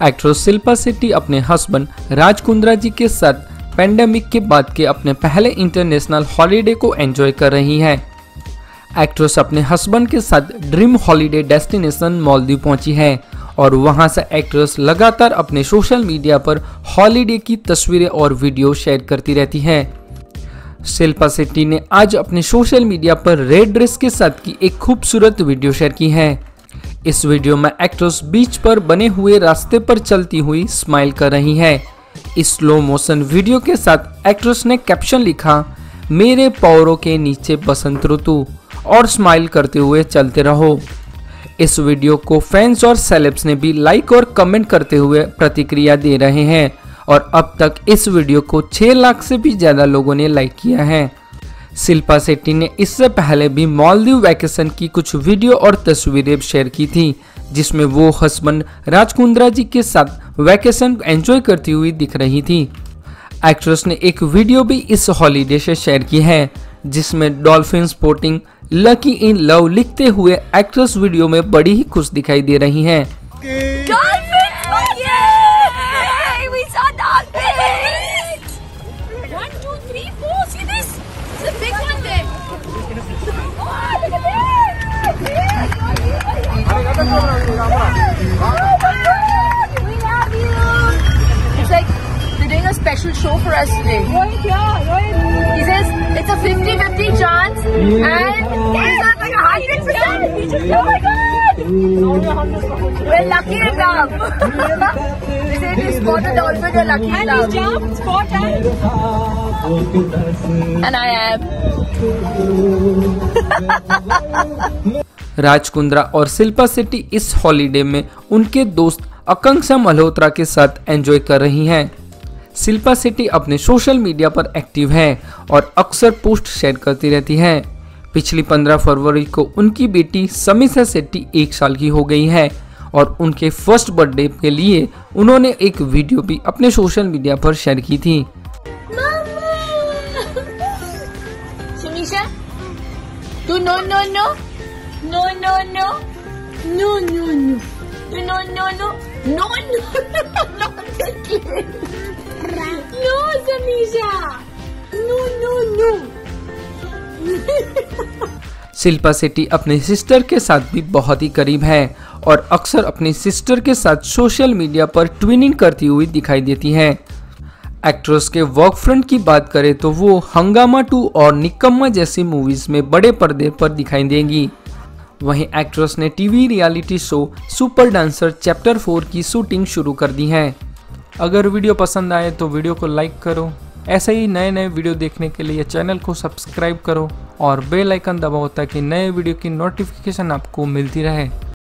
Actress Shilpa Shetty अपने husband Raj Kundra जी के साथ पेंडेमिक के बाद के अपने पहले इंटरनेशनल हॉलिडे को एंजॉय कर रही हैं। एक्ट्रेस अपने हस्बैंड के साथ ड्रीम हॉलिडे डेस्टिनेशन मालदीव पहुंची है और वहां से एक्ट्रेस लगातार अपने सोशल मीडिया पर हॉलिडे की तस्वीरें और वीडियो शेयर करती रहती है। शिल्पा शेट्टी ने आज अपने सोशल मीडिया पर रेड ड्रेस के साथ की एक खूबसूरत वीडियो शेयर की है। इस वीडियो में एक्ट्रेस बीच पर बने हुए रास्ते पर चलती हुई स्माइल कर रही है। इस स्लो मोशन वीडियो के साथ एक्ट्रेस ने कैप्शन लिखा, मेरे पैरों के नीचे बसंत ऋतु और स्माइल करते हुए चलते रहो। इस वीडियो को फैंस और सेलेब्स ने भी लाइक और कमेंट करते हुए प्रतिक्रिया दे रहे हैं और अब तक इस वीडियो को 6 लाख से भी ज्यादा लोगों ने लाइक किया है। शिल्पा शेट्टी ने इससे पहले भी मालदीव वैकेशन की कुछ वीडियो और तस्वीरें शेयर की थी, जिसमें वो हस्बैंड राज कुंद्रा जी के साथ वैकेशन एंजॉय करती हुई दिख रही थी। एक्ट्रेस ने एक वीडियो भी इस हॉलिडे से शेयर की है, जिसमें dolphin sporting lucky in love लिखते हुए एक्ट्रेस वीडियो में बड़ी ही खुश दिखाई दे रही हैं। Special show for us today. He says it's a 50-50 chance and he says like 100%. Oh my God! We're lucky enough. They say if you spot a dolphin, you're lucky enough. And he jumped 4 times. And I am. Raj Kundra और शिल्पा शेट्टी इस holiday में उनके दोस्त आकांक्षा मल्होत्रा के साथ enjoy कर रही हैं। शिल्पा शेट्टी अपने सोशल मीडिया पर एक्टिव है और अक्सर पोस्ट शेयर करती रहती हैं। पिछली 15 फरवरी को उनकी बेटी समीक्षा शेट्टी 1 साल की हो गई है और उनके फर्स्ट बर्थडे के लिए उन्होंने एक वीडियो भी अपने सोशल मीडिया पर शेयर की थी। समीक्षा, तू no no no no no no no no no तू no no no no no no Samiksha, no no no. Shilpa Shetty अपने सिस्टर के साथ भी बहुत ही करीब है और अक्सर अपनी सिस्टर के साथ सोशल मीडिया पर ट्विनिंग करती हुई दिखाई देती हैं। एक्ट्रेस के वर्क फ्रंट की बात करें तो वो हंगामा 2 और निकम्मा जैसी मूवीज में बड़े पर्दे पर दिखाई देंगी। वहीं एक्ट्रेस ने TV reality show super dancer chapter 4 की शूटिंग शुरू कर दी है। अगर वीडियो पसंद आए तो वीडियो को लाइक करो। ऐसे ही नए नए वीडियो देखने के लिए चैनल को सब्सक्राइब करो और बेल आइकन दबाओ ताकि नए वीडियो की नोटिफिकेशन आपको मिलती रहे।